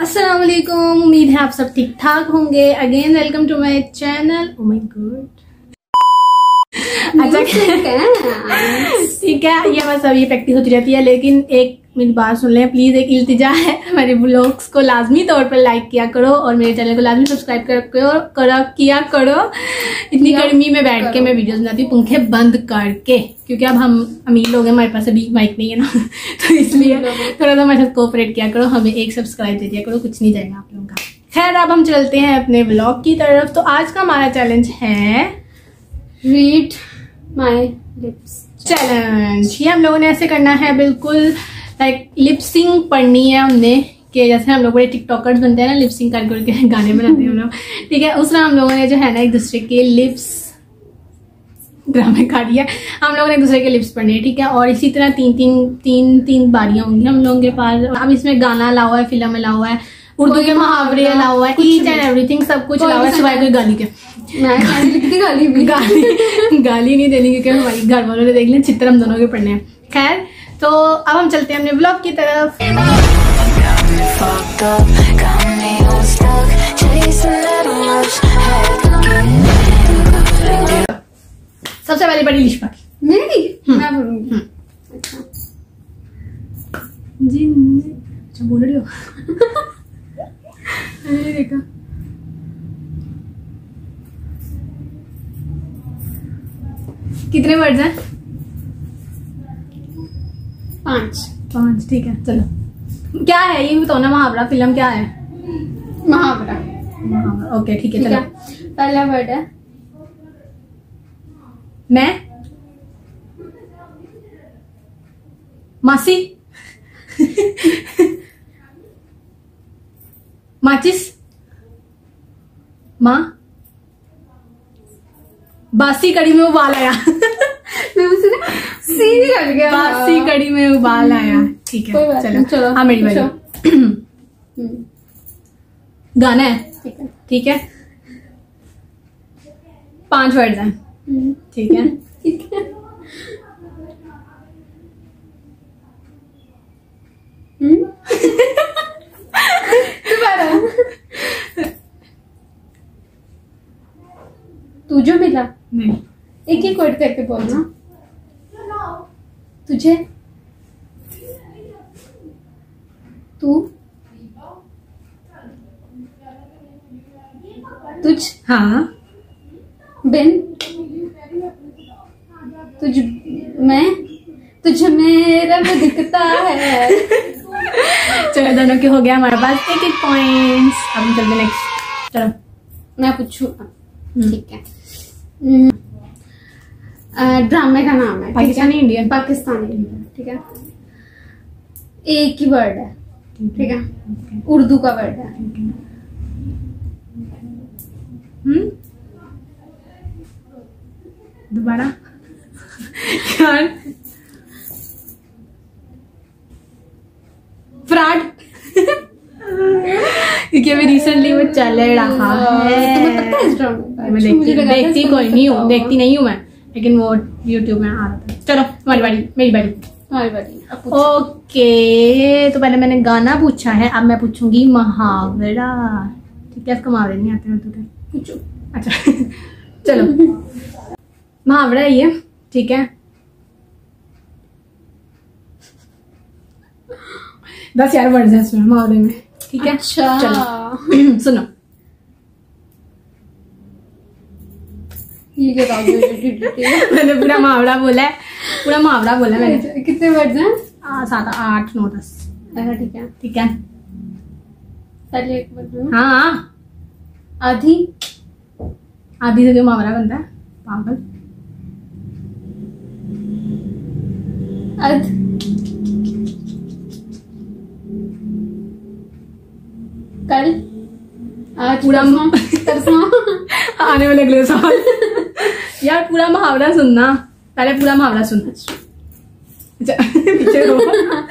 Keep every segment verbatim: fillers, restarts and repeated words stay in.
अस्सलाम वालेकुम, उम्मीद है आप सब ठीक ठाक होंगे। Again welcome to my channel. Oh my god, अच्छा ठीक है, ये बस अभी प्रैक्टिस होती रहती है। लेकिन एक मेरी बात सुन लें प्लीज, एक इल्तिजा है, मेरे ब्लॉग्स को लाजमी तौर पर लाइक किया करो और मेरे चैनल को लाजमी सब्सक्राइब कर करो किया करो। इतनी गर्मी में बैठ के मैं वीडियोस बनाती हूँ पंखे बंद करके, क्योंकि अब हम अमीर लोग हैं, हमारे पास अभी माइक नहीं है ना तो इसलिए थोड़ा सा हमारे साथ कोऑपरेट किया करो, हमें एक सब्सक्राइब दे दिया करो, कुछ नहीं जाएगा आप लोगों का। खैर अब हम चलते हैं अपने ब्लॉग की तरफ। तो आज का हमारा चैलेंज है रीड माई लिप्स चैलेंज। ये हम लोगों ने ऐसे करना है, बिल्कुल लाइक लिपसिंग पढ़नी है हमने, कि जैसे हम लोग बड़े टिकटॉकर्स बनते हैं ना, लिपसिंग कर करके गाने बनाते हैं हम लोग, ठीक है। उस तरह हम लोगों ने जो है ना एक दूसरे के लिप्स ड्रामे खा दिया, हम लोगों ने एक दूसरे के लिप्स पढ़ने, ठीक है। और इसी तरह तीन तीन तीन तीन बारियां होंगी हम लोगों के पास। अब इसमें गाना अलाउ हुआ है, फिल्म अलाउ हुआ है, उर्दू के मुहावरे अलाउ हुआ है, ईच एंड एवरीथिंग सब कुछ अलाउ है, सिवाय कोई गाली के। गाली भी गाली गाली नहीं देनी, क्योंकि हमारी घर वालों ने देख लिया, चित्र हम दोनों के पढ़ने हैं। खैर तो अब हम चलते हैं अपने ब्लॉग की तरफ। सबसे पहले बड़ी लिस्ट बाकी मेरी मैं बोलूंगी। जी अच्छा बोल रही हो मैंने देखा। कितने वर्ड्स हैं? पांच पांच, ठीक है। चलो क्या है ये बताओ ना, मुहावरा फिल्म क्या है? मुहावरा मुहावरा, ओके ठीक है। चलो पहला वर्ड है मैं, मासी माचिस, माँ, बासी कड़ी में उबाल आया सी निकल गया, बासी कड़ी में उबाल आया, ठीक है। चलो चलो हाँ मेरी बारी। गाना है, ठीक है ठीक है। पांच वर्ड हैं, ठीक है ठीक है। दोबारा तू जो मिला नहीं, एक एक वर्ड करके बोलना। तुझे, तू, तुझ, हाँ, बिन, तुझ, मैं, तुझ में रब दिखता है। चलो दोनों के हो गया हमारे पास एक एक पॉइंट्स। अब हम चलते नेक्स्ट। चलो मैं पूछू, ठीक है। ड्रामे का नाम है पाकिस्तानी इंडियन, पाकिस्तानी, ठीक है। एक ही वर्ड है, ठीक है। उर्दू का वर्ड है। हम्म दोबारा यार, फ्रॉड क्योंकि अभी रिसेंटली वो चल रहा है। तुम्हें पता है इस ड्रामे? मैं देखती देखती कोई नहीं हूँ, देखती नहीं हूँ मैं, लेकिन वो यूट्यूब में आ रहा था। चलो हमारी बारी, मेरी बारी तुम्हारी बारी। ओके, तो पहले मैंने गाना पूछा है, अब मैं पूछूंगी मुहावरा, ठीक है। इसको मुहावरे नहीं आते हैं तुझे? पूछो। अच्छा चलो मुहावरा है ये, ठीक है। दस यार वर्ड है इसमें मुहावरे में, ठीक है। अच्छा चलो सुनो, ये क्या मैंने पूरा मुहावरा बोला है, पूरा मुहावरा बोला मैंने। कितने वर्ड हैं? सात आठ नौ दस, ठीक है ठीक है। पहले एक वर्ड। हाँ आधी, आधी से जो मुहावरा बनता है, पागल। अध, कल, आज, पूरा परसों आने वाले अगले सवाल यार पूरा मुहावरा सुनना, पहले पूरा मुहावरा सुनना। अच्छा पीछे रो।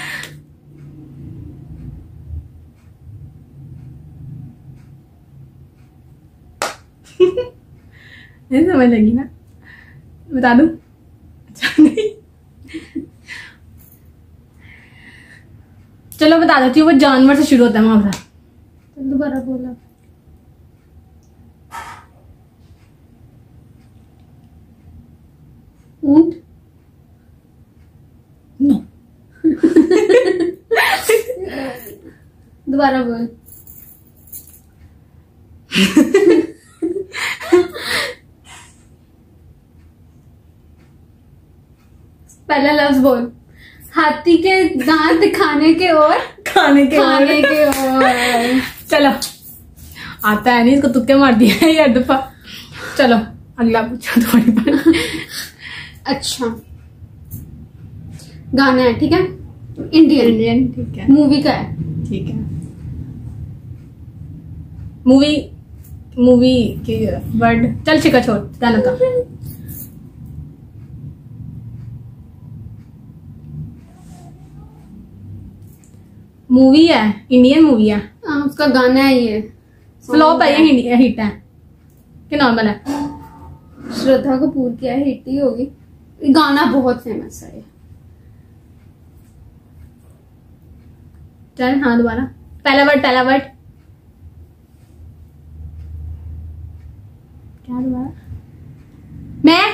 नहीं समझ लगी ना, बता दूं? अच्छा नहीं, चलो बता देती हूँ। वो जानवर से शुरू होता है मुहावरा। दोबारा बोला। ऊंट। नो। दोबारा बोल। पहला लफ्ज बोल। हाथी के दांत खाने के और खाने के खाने के और। चलो, आता है नहीं, इसको तुक्के मार दिया है यार दफा। चलो अगला पूछो थोड़ी बार। अच्छा, गाना है, ठीक है, इंडियन। इंडियन, ठीक है। मूवी का है, ठीक है। मूवी मूवी की वर्ड, चल शिका छोड़, गाना का। मूवी है, इंडियन मूवी है। हाँ, उसका गाना है ये। फ्लॉप है या हिट है कि नॉर्मल है? श्रद्धा कपूर की है, हिट ही होगी। गाना बहुत फेमस है ये। चल हाँ दोबारा, पहला वर्ड पहला वर्ड क्या दोबारा? मैं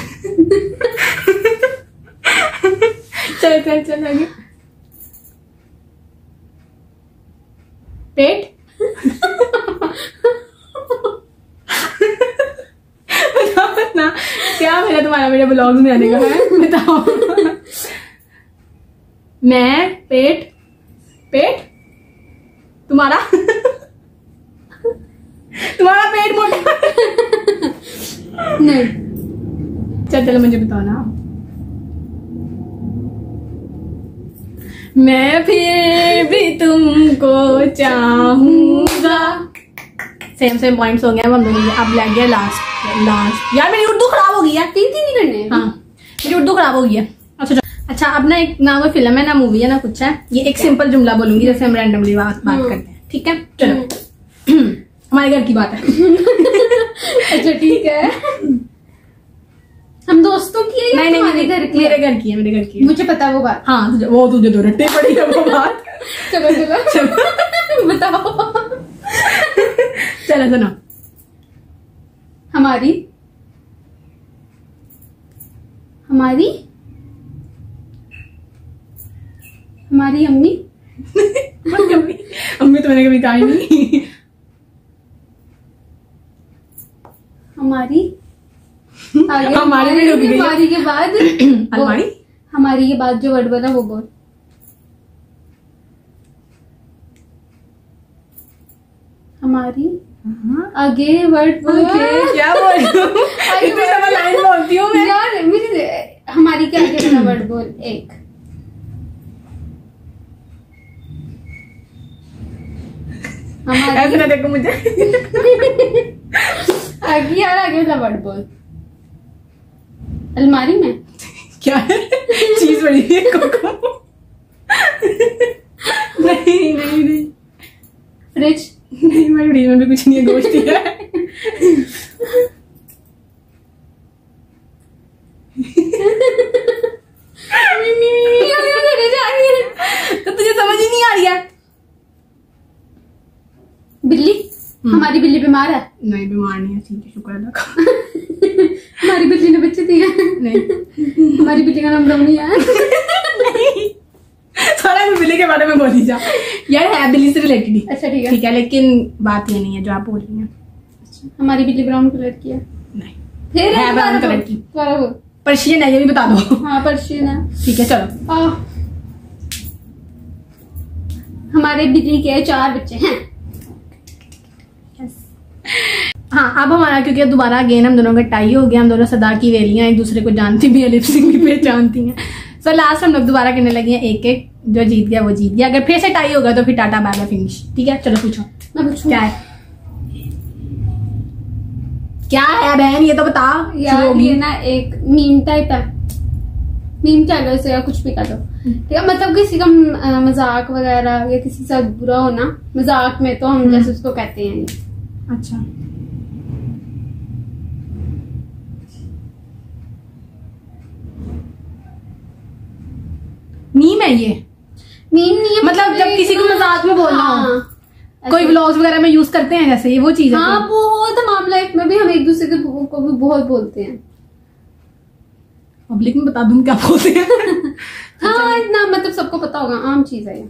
चल चल चल आगे। पेट। बताओ ना, क्या मेरा तुम्हारा मेरे ब्लॉग्स में आने का है, बताओ। मैं पेट पेट तुम्हारा तुम्हारा पेट मोटा। नहीं, चल चलो मुझे बताओ ना। मैं फिर भी तुमको चाहूंगा। सेम सेम पॉइंट्स हो गए अब हम दोनों के। अब लग गया लास्ट लास्ट। यार मेरी उर्दू खराब हो गई है। तीन तीन ही करने हैं। हाँ मेरी उर्दू खराब हो गई है। अच्छा अच्छा, अब ना एक ना कोई फिल्म है ना मूवी है ना कुछ है, ये एक सिंपल जुमला बोलूंगी जैसे हम रैंडमली बात बात करते हैं, ठीक है? चलो हमारे घर की बात है। अच्छा ठीक है, हम दोस्तों की है या नहीं नहीं तुम्हारे मेरे घर की? मेरे घर की है, मेरे घर की है। मुझे पता है वो बात। हाँ तुझे, वो तुझे तो रट्टे पड़ी है वो बात। चलो चलो चलो बताओ। चलो सुनो। हमारी हमारी हमारी अम्मी। अम्मी अम्मी तो मैंने कभी कहा ही नहीं। हमारी आगे हमारी भी रुक गई। हमारी के बाद अलमारी। हमारी के बाद जो वर्ड बोला वो बोल। हमारी आगे वर्ड बोल। क्या बोल रही हूँ? इतनी लंबा लाइन बोलती हूँ मैं। यार मुझे हमारी के आगे वाला वर्ड बोल। एक ऐसे हमारी ना देखो मुझे। आगे यार आगे वाला वर्ड बोल। अलमारी में क्या है? चीज बड़ी है कोको। नहीं नहीं नहीं। फ्रिज नहीं, मैं फ्रिज में भी कुछ नहीं है, गोश्त ही है। तो तुझे समझ ही नहीं आ रही है? बिल्ली। हमारी बिल्ली बीमार है। नहीं बीमार नहीं है, ठीक है, शुक्र अल्लाह का। हमारी बिल्ली ने बच्चे दिए। नहीं हमारी बिल्ली का नाम रमनी है। नहीं, सारा बिल्ली के बारे में बोली जा यार, है बिल्ली से रिलेटेड ही। अच्छा ठीक है ठीक है, लेकिन बात ये नहीं है जो आप बोल रही हैं। हमारी बिल्ली ब्राउन कलर की है। नहीं फिर है ब्राउन कलर की। बराबर। पर्शियन है, ये भी बता दो। हाँ पर्शियन है। ठीक है चलो। आ, हमारे बिल्ली के चार बच्चे हैं। हाँ अब हमारा, क्योंकि दोबारा अगेन हम दोनों का टाई हो गया, हम दोनों सदा की वेलियां एक दूसरे को जानती भी है, लिपसिंग भी पहचानती हैं। सो लास्ट हम लोग दोबारा करने लगे हैं एक एक, जो जीत गया वो जीत गया। अगर फिर से टाई होगा तो फिर टाटा बाय बाय फिनिश। ठीक है चलो पूछो। मैं पूछूं क्या है? क्या है बहन, ये तो बता। यार ये ना एक मीम टाइप है। मीम क्या लो इसे, या कुछ भी कर दो, ठीक है? मतलब किसी का अ, मजाक वगैरह या किसी के साथ बुरा होना, मजाक में तो हम जैसे उसको कहते हैं। अच्छा मीम है ये? मीम नहीं है मतलब जब किसी को मजाक में बोलना हो। हाँ, कोई व्लॉग्स वगैरह में यूज करते हैं जैसे, ये वो चीज है? हाँ बहुत, हमाम लाइफ में भी हम एक दूसरे को को भी बहुत बोलते हैं। पब्लिक में बता दूं क्या बोलते हैं? हाँ इतना मतलब सबको पता होगा, आम चीज है ये।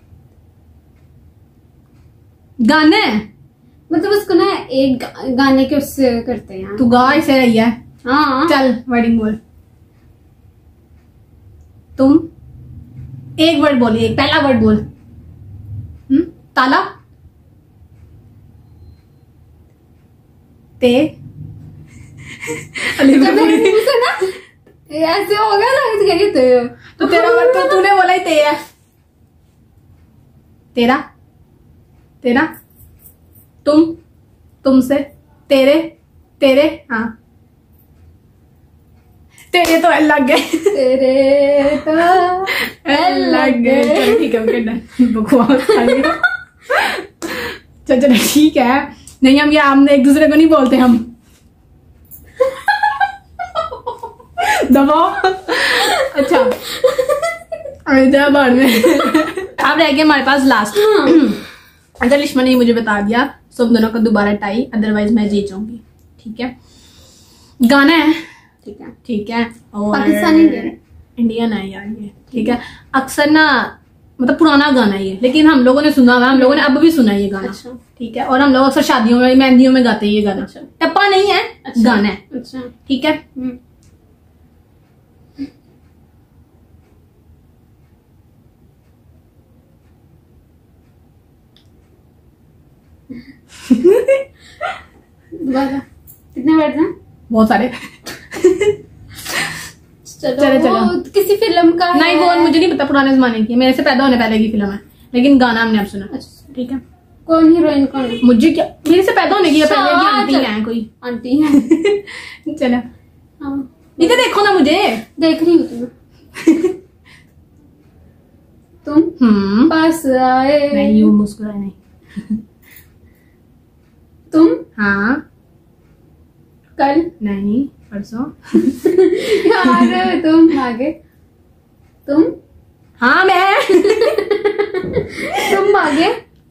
गाने मतलब उसको ना एक गा, गाने के उससे करते हैं। तू गा इसे रही है। हाँ चल वर्डिंग बोल। तुम एक वर्ड बोलिए, एक पहला वर्ड बोल। हम्म ताला, ते जब मेरे मुंह से ना ऐसे होगा ना, ऐसे कहेंगे ते। तो तेरा वर्ड तो तूने बोला ही ते है। तेरा, तेरा, तुम, तुमसे, तेरे, तेरे, हाँ तेरे तो एल लग गए। तेरे तो एल लग गए। ठीक है ओके डन। बकवास आ गया। चल चल ठीक है। नहीं हम ये हमने एक दूसरे को नहीं बोलते हम। दबाओ। अच्छा अरे बार में अब रह गया हमारे पास लास्ट। अगर लिश्मा ने मुझे बता दिया तो हम दोनों का दोबारा टाई, अदरवाइज मैं जीत जाऊंगी। ठीक है गाना है। ठीक है ठीक है और पाकिस्तानी इंडियन है यार ये। ठीक है अक्सर ना मतलब पुराना गाना है ये, लेकिन हम लोगों ने सुना हुआ, हम लोगों ने अब भी सुना है ये गाना। अच्छा। ठीक है और हम लोग अक्सर शादियों में मेहंदियों में गाते हैं ये गाना। अच्छा। टप्पा नहीं है। अच्छा। गाना है। अच्छा ठीक है दोबारा कितने वर्ड हैं? बहुत सारे। चलो चलो, चलो। वो किसी फिल्म का है? नहीं वो मुझे नहीं पता, पुराने जमाने की, मेरे से पैदा होने पहले की फिल्म है, लेकिन गाना हमने अब सुना। अच्छा ठीक है कौन हीरोइन कौन है? मुझे क्या, मेरे से पैदा होने की है पहले की आंटी चल। है कोई। आंटी है। चलो हाँ इधर देखो ना मुझे। देख रही हूँ तुम्हें। तुम हम्म पास आए। नहीं यूं मुस्कुराए नहीं। तुम हाँ कल। नहीं परसों। यार तुम आगे। तुम हाँ मैं। तुम आगे।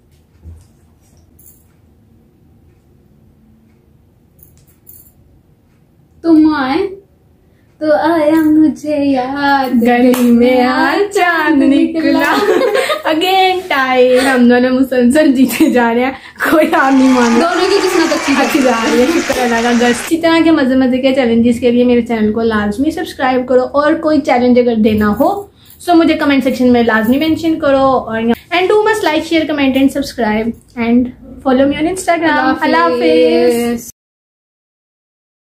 तुम आए तो आया मुझे याद, गली में आज चांद निकला। Again tie. हम दोनों मुसलसल जीते जा रहे हैं, कोई हार नहीं मान रहा। दोनों की किस्मत अच्छी अच्छी जा रही है, शुक्र अल्लाह का। गर्ल्स इसी तरह के मजे मजे के चैलेंजेस के लिए मेरे चैनल को लाजमी सब्सक्राइब करो, और कोई चैलेंज अगर देना हो सो मुझे कमेंट सेक्शन में लाजमी मेंशन करो। और and do must like share comment and subscribe and follow me on Instagram. अल्लाह हाफिज।